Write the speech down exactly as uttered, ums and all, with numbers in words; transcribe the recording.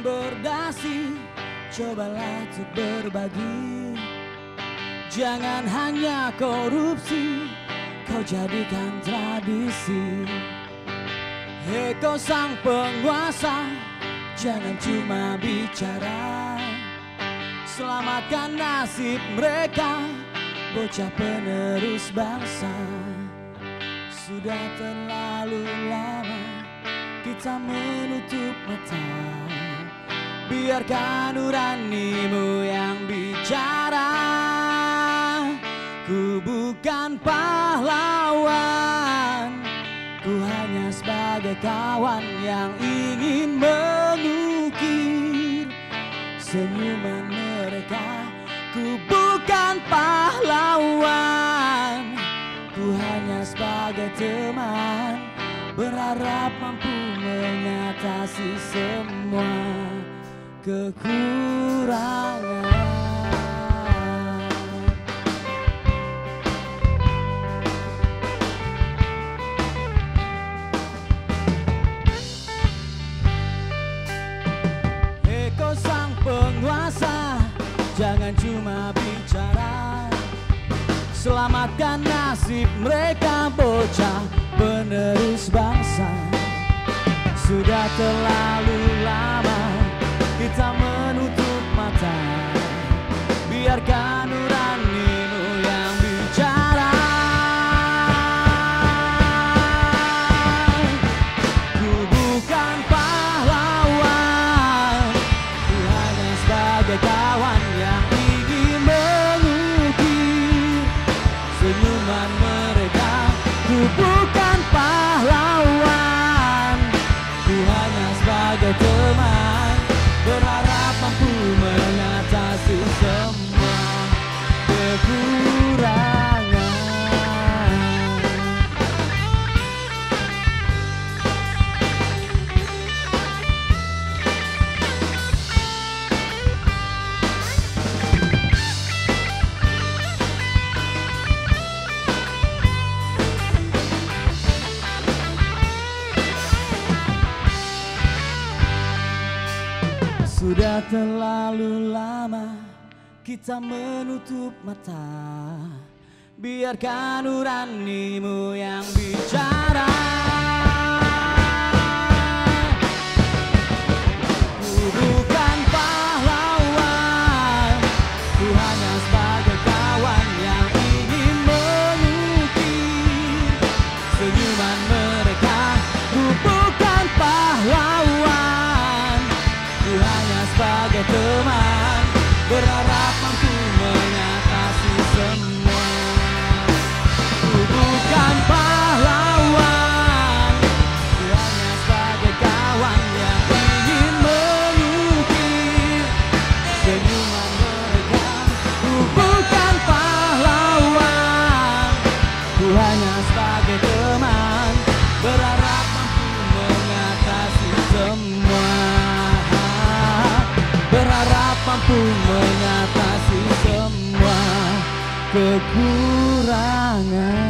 berdasi, cobalah untuk berbagi. Jangan hanya korupsi, kau jadikan tradisi. Hei kau sang penguasa, jangan cuma bicara. Selamatkan nasib mereka, bocah penerus bangsa. Sudah terlalu lama kita menutup mata. Biarkan nuranimu yang bicara. Ku bukan pahlawan, ku hanya sebagai kawan yang ingin mengukir senyuman mereka. Ku bukan pahlawan, ku hanya sebagai teman, berharap mampu mengatasi semua kekurangan. Hei kau sang penguasa, jangan cuma bicara. Selamatkan nasib mereka, bocah penerus bangsa. Sudah terlalu lama kita menutup mata. Biarkan nuranimu yang bicara. Ku bukan pahlawan, ku hanya sebagai kawan yang ingin mengukir senyuman mereka. Ku bukan pahlawan, ku hanya sebagai teman, berharap mampu mengatasi semua kekurangan. Sudah terlalu lama kita menutup mata. Biarkan nuranimu yang bicara. Ku bukan pahlawan, ku hanya sebagai kawan yang ingin mengukir senyuman mereka. Ku bukan pahlawan, ku hanya sebagai teman, berharap mampu mengatasi semua. Ku bukan pahlawan, ku hanya sebagai kawan yang ingin mengukir senyuman mereka. Ku bukan pahlawan, ku hanya sebagai teman, berharap mampu mengatasi semua. Berharap mampu mengatasi semua kekurangan.